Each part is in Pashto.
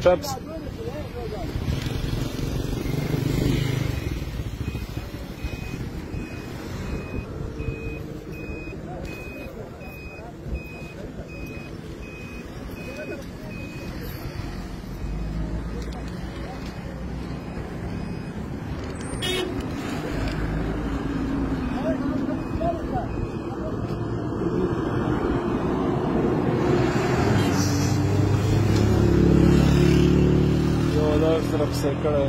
چپ طرف سے کړه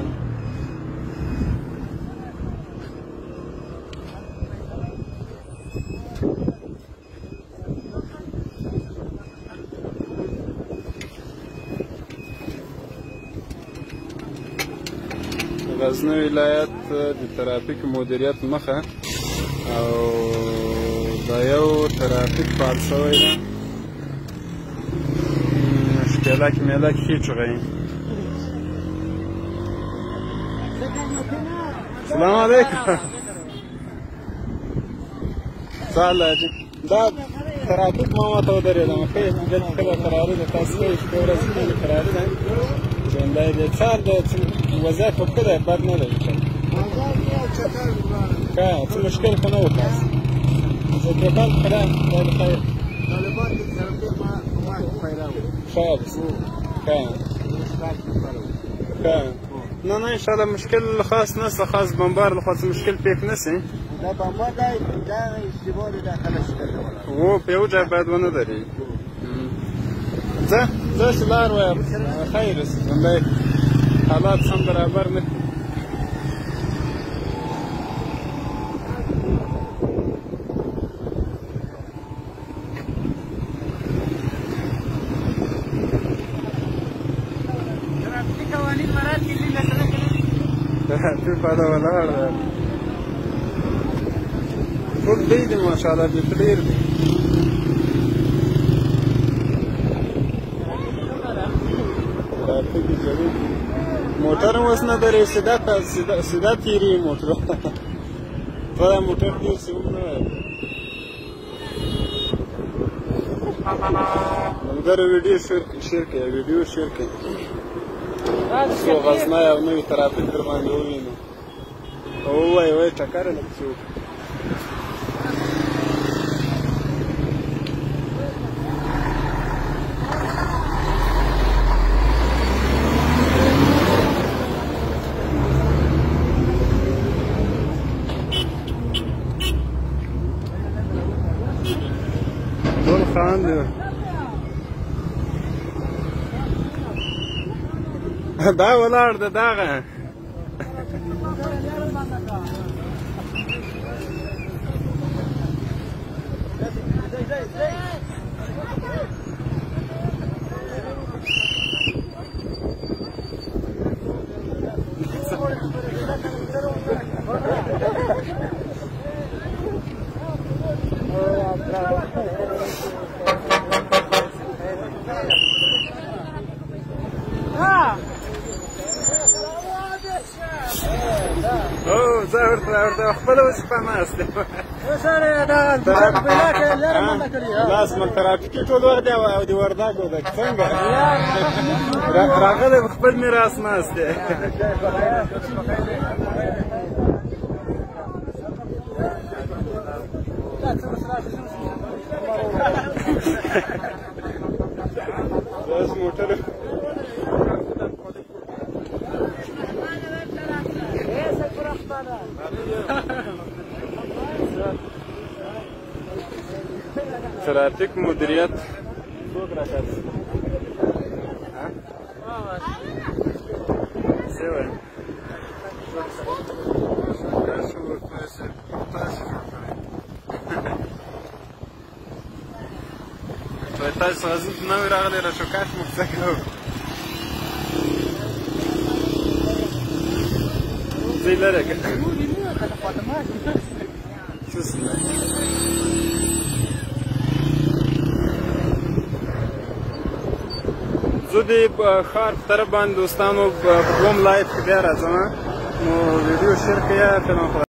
غزنی ولایت د ترافیک مدیریت مخه او دا یو ترافیک فعال شوی ده شکلک ملک هیچ غی السلام علیکم سهله دا ترافیک ما ماته ودرېدم ښه دلته کله فراري ده تاسو وایئ شپې ورځې کله فراري ده ژوندی دی څار د وضعیت خو ښه دی بد نه دی ښه څه مشکل خو نه و تاسو زه ټوټل ښه ده خدای دې خیر ښه نه نه انشاءالله مشکل خاص نشته خاص بمبار لخوا څه مشکل پیښ نشي دا بمبار دی دا اشتباه دی داخله شکل و په یو ځای باید ونه درېږي ځه ځه چې لار وایم خیر ژوندی حالات سم برابر نه په دا ولاړ ده ټول دی دي ماشاءالله بهترین دی ترافیک جوړ موټر هم اوس نه درې سیده تېري موټر دا موټر تېر شي هم نه وایي ملګرو ویډیو شیر کړئ څو غزنی او نوي ترافیک در باندې ووینو ووایي وایي ټکر یې نه پسې وکړو ټول خاندي دا ولاړ ده دغه زه ورته خپله اوس په ناست یم لاس من ترافیکي ټول وخت دی او د وردګو ده څنګه راغلی په خپل میراث ناست دی اوس موټر ترافیک مدیریت څوک راکړي څه وایي تاسو غزني ته نوي راغلي راشوکاش مو څه کوو ځای لرې که زه د ښار په طرف باندې دوستانو په دوم لایف کې بیا راځم نو ویډیو شیر کړئ فلم